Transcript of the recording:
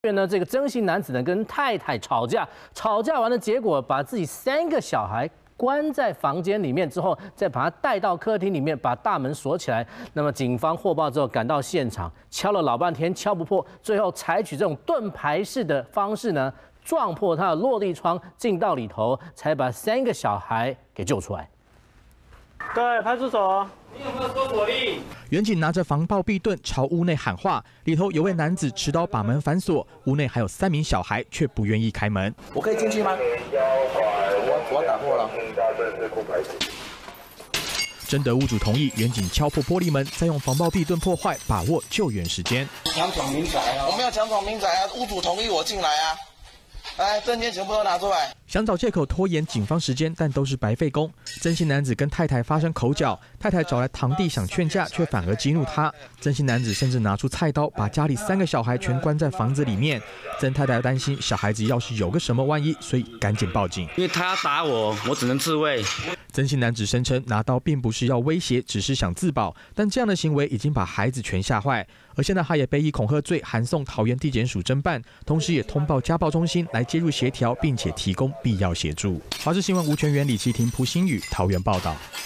呢，这个曾姓男子呢跟太太吵架完的结果，把自己3个小孩关在房间里面之后，再把他带到客厅里面，把大门锁起来。那么警方获报之后赶到现场，敲了老半天敲不破，最后采取这种盾牌式的方式呢，撞破他的落地窗进到里头，才把3个小孩给救出来。 对，派出所。 你有没有搜索令？ 员警拿着防爆壁盾朝屋内喊话，里头有位男子持刀把门反锁，屋内还有3名小孩，却不愿意开门。 我可以进去吗？我打破了。 征得屋主同意，员警敲破玻璃门，再用防爆壁盾破坏，把握救援时间。 强闯民宅啊！我没有强闯民宅啊，屋主同意我进来啊。来，证件全部都拿出来。 想找借口拖延警方时间，但都是白费工。曾姓男子跟太太发生口角，太太找来堂弟想劝架，却反而激怒他。曾姓男子甚至拿出菜刀，把家里3个小孩全关在房子里面。曾太太担心小孩子要是有个什么万一，所以赶紧报警。 因为他要打我，我只能自卫。 曾姓男子声称拿刀并不是要威胁，只是想自保，但这样的行为已经把孩子全吓坏。而现在他也被以恐吓罪函送桃园地检署侦办，同时也通报家暴中心来介入协调，并且提供必要协助。华视新闻吴全元、李其廷、蒲新宇桃园报道。